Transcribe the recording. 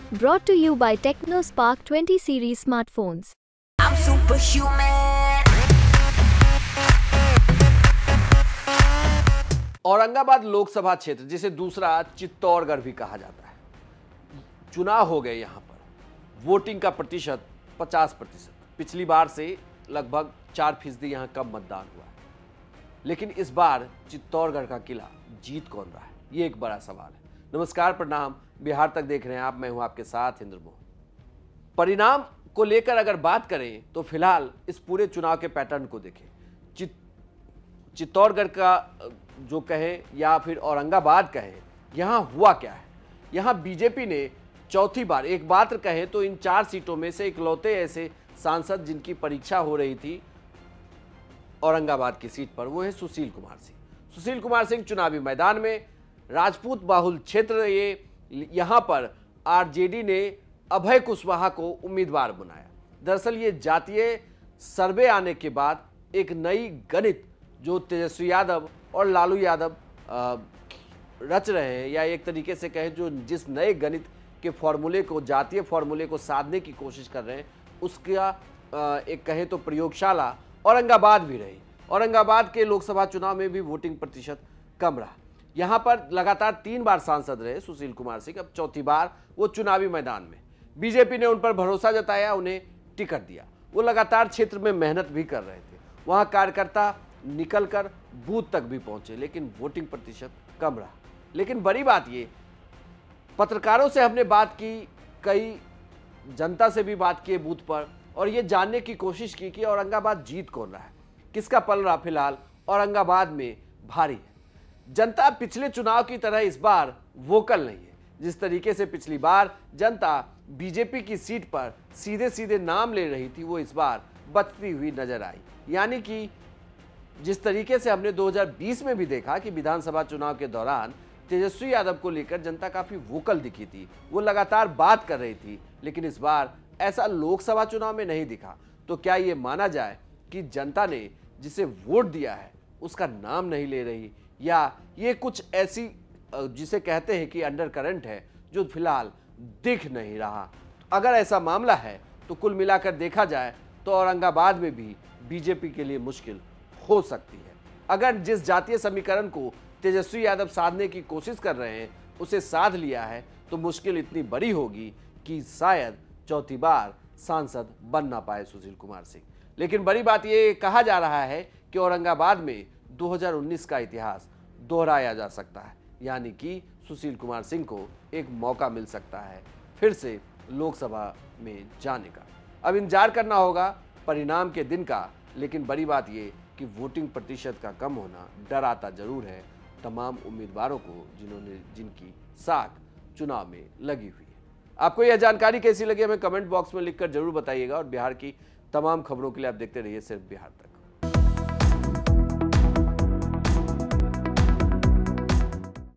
Brought to you by TechnoSpark 20 series smartphones. I'm superhuman. Aurangabad Lok Sabha क्षेत्र, जिसे दूसरा चित्तौड़गढ़ भी कहा जाता है, चुनाव हो गए। यहां पर वोटिंग का प्रतिशत 50%, पिछली बार से लगभग 4% यहां कम मतदान हुआ है। लेकिन इस बार चित्तौड़गढ़ का किला जीत कौन रहा है, ये एक बड़ा सवाल है। नमस्कार, प्रणाम, बिहार तक देख रहे हैं आप, मैं हूं आपके साथ इंद्र मोहन। परिणाम को लेकर अगर बात करें तो फिलहाल इस पूरे चुनाव के पैटर्न को देखें। चित्तौड़गढ़ का जो कहें या फिर औरंगाबाद कहें, यहां हुआ क्या है। यहां बीजेपी ने चौथी बार, एक बात कहें तो इन 4 सीटों में से इकलौते ऐसे सांसद जिनकी परीक्षा हो रही थी औरंगाबाद की सीट पर, वो है सुशील कुमार सिंह। सुशील कुमार सिंह चुनावी मैदान में, राजपूत बाहुल क्षेत्र ये, यहां पर आरजेडी ने अभय कुशवाहा को उम्मीदवार बनाया। दरअसल ये जातीय सर्वे आने के बाद एक नई गणित जो तेजस्वी यादव और लालू यादव रच रहे हैं, या एक तरीके से कहें जो जिस नए गणित के फॉर्मूले को, जातीय फॉर्मूले को साधने की कोशिश कर रहे हैं, उसका एक कहें तो प्रयोगशाला औरंगाबाद भी रही। औरंगाबाद के लोकसभा चुनाव में भी वोटिंग प्रतिशत कम रहा। यहां पर लगातार 3 बार सांसद रहे सुशील कुमार सिंह, अब चौथी बार वो चुनावी मैदान में। बीजेपी ने उन पर भरोसा जताया, उन्हें टिकट दिया। वो लगातार क्षेत्र में मेहनत भी कर रहे थे, वहां कार्यकर्ता निकलकर बूथ तक भी पहुंचे, लेकिन वोटिंग प्रतिशत कम रहा। लेकिन बड़ी बात ये, पत्रकारों से हमने बात की, कई जनता से भी बात की बूथ पर, और ये जानने की कोशिश की कि औरंगाबाद जीत कौन रहा है, किसका पलड़ा फिलहाल औरंगाबाद में भारी है। जनता पिछले चुनाव की तरह इस बार वोकल नहीं है। जिस तरीके से पिछली बार जनता बीजेपी की सीट पर सीधे सीधे नाम ले रही थी, वो इस बार बचती हुई नजर आई। यानी कि जिस तरीके से हमने 2020 में भी देखा कि विधानसभा चुनाव के दौरान तेजस्वी यादव को लेकर जनता काफी वोकल दिखी थी, वो लगातार बात कर रही थी, लेकिन इस बार ऐसा लोकसभा चुनाव में नहीं दिखा। तो क्या ये माना जाए कि जनता ने जिसे वोट दिया है उसका नाम नहीं ले रही, या ये कुछ ऐसी जिसे कहते हैं कि अंडर करंट है जो फिलहाल दिख नहीं रहा। अगर ऐसा मामला है तो कुल मिलाकर देखा जाए तो औरंगाबाद में भी बीजेपी के लिए मुश्किल हो सकती है। अगर जिस जातीय समीकरण को तेजस्वी यादव साधने की कोशिश कर रहे हैं उसे साध लिया है, तो मुश्किल इतनी बड़ी होगी कि शायद चौथी बार सांसद बन ना पाए सुशील कुमार सिंह। लेकिन बड़ी बात यह कहा जा रहा है कि औरंगाबाद में 2019 का इतिहास दोहराया जा सकता है, यानी कि सुशील कुमार सिंह को एक मौका मिल सकता है फिर से लोकसभा में जाने का। अब इंतजार करना होगा परिणाम के दिन का। लेकिन बड़ी बात यह कि वोटिंग प्रतिशत का कम होना डराता जरूर है तमाम उम्मीदवारों को जिनकी साख चुनाव में लगी हुई है। आपको यह जानकारी कैसी लगी हमें कमेंट बॉक्स में लिखकर जरूर बताइएगा, और बिहार की तमाम खबरों के लिए आप देखते रहिए सिर्फ बिहार तक।